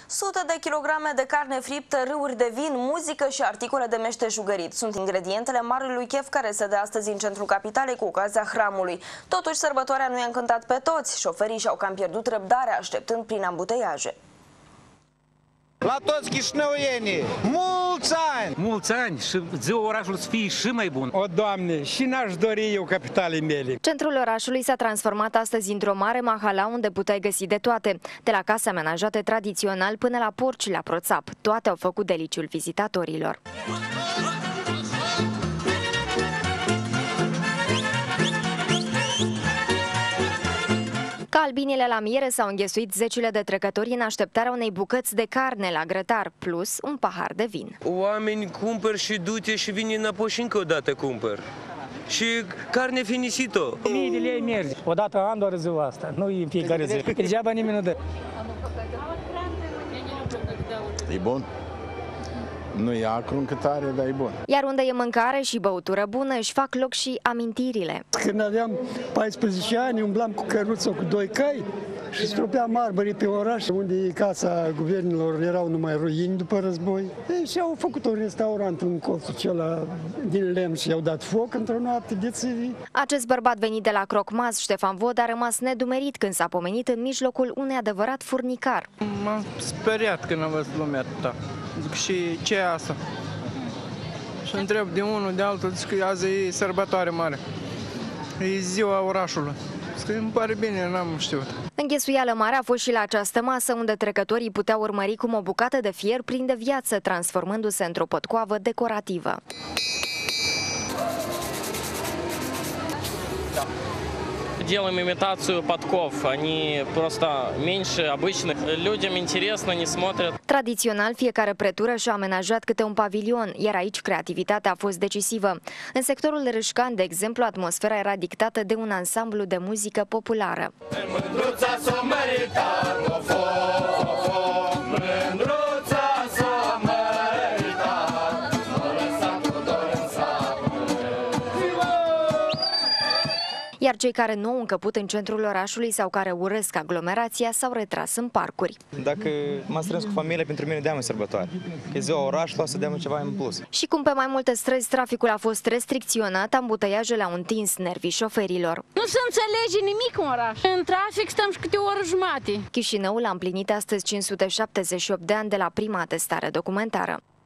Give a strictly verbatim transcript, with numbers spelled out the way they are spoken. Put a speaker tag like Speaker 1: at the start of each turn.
Speaker 1: Sute de kilograme de carne friptă, râuri de vin, muzică și articole de meșteșugărit sunt ingredientele marelui chef care se dă astăzi în centrul capitalei cu ocazia hramului. Totuși, sărbătoarea nu i-a încântat pe toți. Șoferii și-au cam pierdut răbdarea așteptând prin ambuteiaje.
Speaker 2: La toți chișinăuienii, mulți ani!
Speaker 3: Mulți ani și ziua orașului să fie și mai bun.
Speaker 4: O, Doamne, și n-aș dori eu capitalei mele.
Speaker 5: Centrul orașului s-a transformat astăzi într-o mare mahala unde puteai găsi de toate. De la case amenajate tradițional până la porci la proțap. Toate au făcut deliciul vizitatorilor. Ca albinele la miere s-au înghesuit zecile de trecători în așteptarea unei bucăți de carne la grătar, plus un pahar de vin.
Speaker 6: Oameni cumpăr și du-te și vine înapoi și încă o dată cumpăr. Și carne finisito.
Speaker 4: Mii de lei merge. O dată an doar ziua asta, nu în fiecare zi. Degeaba nimeni nu dă.
Speaker 7: E bun. Nu e acru încă tare, dar e bun.
Speaker 5: Iar unde e mâncare și băutură bună, își fac loc și amintirile.
Speaker 8: Când aveam paisprezece ani, umblam cu căruță cu doi cai și stropeam marbării pe oraș, unde e casa guvernelor, erau numai ruini după război. Ei, și au făcut un restaurant în colțul acela din lemn și i-au dat foc într-o noapte de țivii.
Speaker 5: Acest bărbat venit de la Crocmaz, Ștefan Vod, a rămas nedumerit când s-a pomenit în mijlocul unui adevărat furnicar.
Speaker 9: M-am speriat când am văzut lumea atâta. Zic, și ce e asta? Și întreb de unul, de altul, zic că azi e sărbătoare mare. E ziua orașului. Zic că îmi pare bine, n-am știut.
Speaker 5: Înghesuială mare a fost și la această masă, unde trecătorii puteau urmări cum o bucată de fier prinde viață, transformându-se într-o potcoavă decorativă.
Speaker 10: Делаем имитацию подков, они просто меньше обычных. Людям интересно, не смотрят.
Speaker 5: Tradițional, fiecare pretură și-a amenajat câte un pavilion, iar aici creativitatea a fost decisivă. În sectorul Râșcan, de exemplu, atmosfera era dictată de un ansamblu de muzică populară. Iar cei care nu au încăput în centrul orașului sau care urăsc aglomerația s-au retras în parcuri.
Speaker 2: Dacă m-am strâns cu familia, pentru mine deam în sărbătoare. Că ziua orașului o să deam ceva în plus.
Speaker 5: Și cum pe mai multe străzi traficul a fost restricționat, ambuteiajele au întins nervii șoferilor.
Speaker 11: Nu se înțelege nimic în oraș. În trafic stăm și câte o oră jumate.
Speaker 5: Chișinăul a împlinit astăzi cinci sute șaptezeci și opt de ani de la prima atestare documentară.